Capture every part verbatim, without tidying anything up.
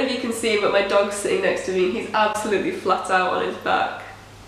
if you can see him, but my dog's sitting next to me. He's absolutely flat out on his back.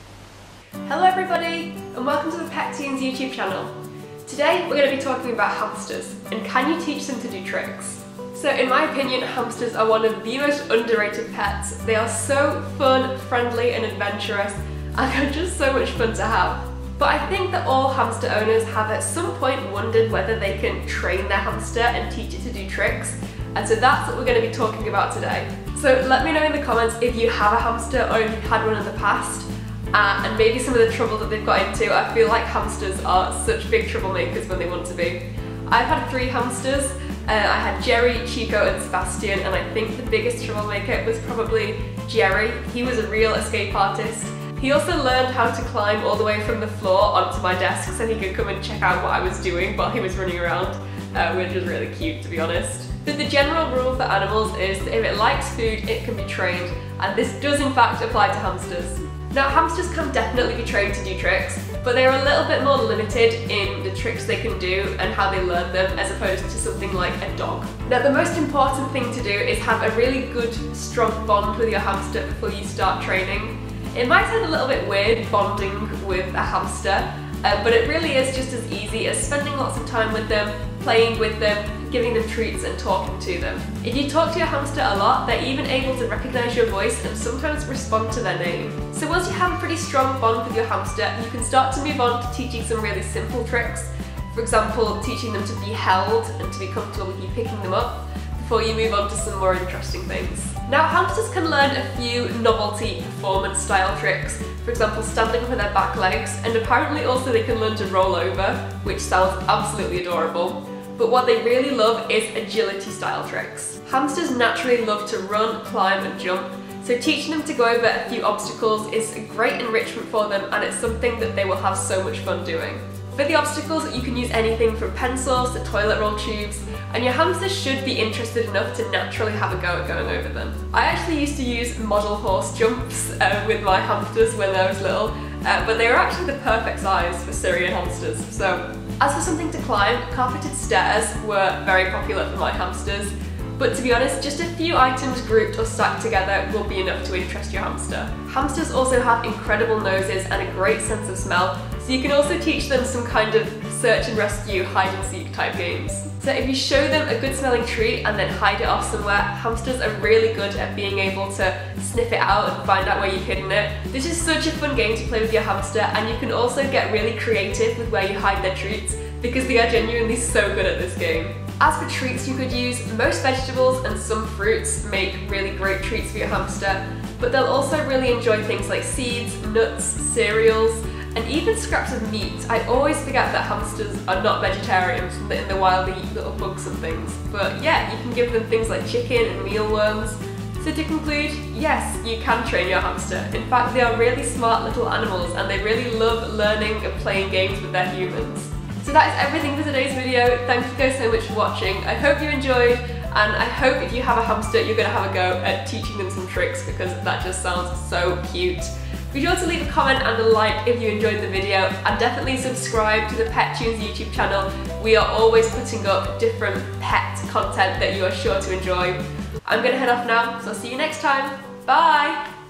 Hello everybody, and welcome to the Pet Teens YouTube channel. Today we're going to be talking about hamsters, and can you teach them to do tricks? So in my opinion, hamsters are one of the most underrated pets. They are so fun, friendly and adventurous, and they're just so much fun to have. But I think that all hamster owners have at some point wondered whether they can train their hamster and teach it to do tricks. And so that's what we're going to be talking about today. So let me know in the comments if you have a hamster or if you've had one in the past, uh, and maybe some of the trouble that they've got into. I feel like hamsters are such big troublemakers when they want to be. I've had three hamsters. Uh, I had Jerry, Chico and Sebastian, and I think the biggest troublemaker was probably Jerry. He was a real escape artist. He also learned how to climb all the way from the floor onto my desk so he could come and check out what I was doing while he was running around, uh, which was really cute, to be honest. But the general rule for animals is that if it likes food, it can be trained, and this does in fact apply to hamsters. Now, hamsters can definitely be trained to do tricks, but they are a little bit more limited in the tricks they can do and how they learn them, as opposed to something like a dog. Now, the most important thing to do is have a really good, strong bond with your hamster before you start training. It might sound a little bit weird bonding with a hamster, uh, but it really is just as easy as spending lots of time with them, playing with them, giving them treats and talking to them. If you talk to your hamster a lot, they're even able to recognise your voice and sometimes respond to their name. So once you have a pretty strong bond with your hamster, you can start to move on to teaching some really simple tricks. For example, teaching them to be held and to be comfortable with you picking them up, before you move on to some more interesting things. Now, hamsters can learn a few novelty performance style tricks, for example standing with their back legs, and apparently also they can learn to roll over, which sounds absolutely adorable. But what they really love is agility style tricks. Hamsters naturally love to run, climb and jump, so teaching them to go over a few obstacles is a great enrichment for them, and it's something that they will have so much fun doing. For the obstacles, you can use anything from pencils to toilet roll tubes, and your hamster should be interested enough to naturally have a go at going over them. I actually used to use model horse jumps uh, with my hamsters when I was little, uh, but they were actually the perfect size for Syrian hamsters. So, as for something to climb, carpeted stairs were very popular for my hamsters, but to be honest, just a few items grouped or stacked together will be enough to interest your hamster. Hamsters also have incredible noses and a great sense of smell, so you can also teach them some kind of search and rescue, hide and seek type games. So if you show them a good smelling treat and then hide it off somewhere, hamsters are really good at being able to sniff it out and find out where you've hidden it. This is such a fun game to play with your hamster, and you can also get really creative with where you hide their treats, because they are genuinely so good at this game. As for treats you could use, most vegetables and some fruits make really great treats for your hamster, but they'll also really enjoy things like seeds, nuts, cereals, and even scraps of meat. I always forget that hamsters are not vegetarians, and that in the wild they eat little bugs and things. But yeah, you can give them things like chicken and mealworms. So to conclude, yes, you can train your hamster. In fact, they are really smart little animals, and they really love learning and playing games with their humans. So that is everything for today's video. Thank you guys so much for watching. I hope you enjoyed, and I hope if you have a hamster, you're gonna have a go at teaching them some tricks, because that just sounds so cute. Be sure to leave a comment and a like if you enjoyed the video, and definitely subscribe to the Pet Tunes YouTube channel. We are always putting up different pet content that you are sure to enjoy. I'm gonna head off now, so I'll see you next time. Bye!